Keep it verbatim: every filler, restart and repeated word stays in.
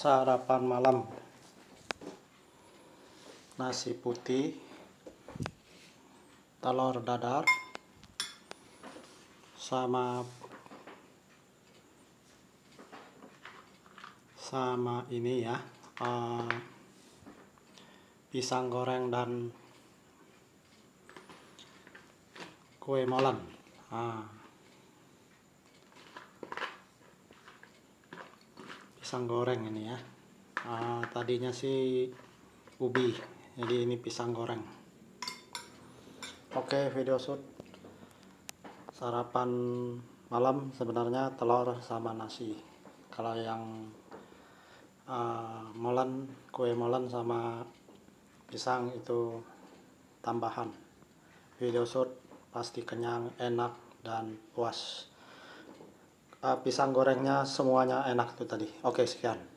Sarapan malam, nasi putih, telur dadar, sama sama ini ya, uh, pisang goreng dan kue molen. Nah, pisang goreng ini ya. Uh, tadinya sih ubi, jadi ini pisang goreng. Oke, video shoot sarapan malam sebenarnya telur sama nasi. Kalau yang uh, molen, kue molen sama pisang itu tambahan. Video shoot pasti kenyang, enak dan puas. Uh, pisang gorengnya semuanya enak tuh tadi. Oke, sekian.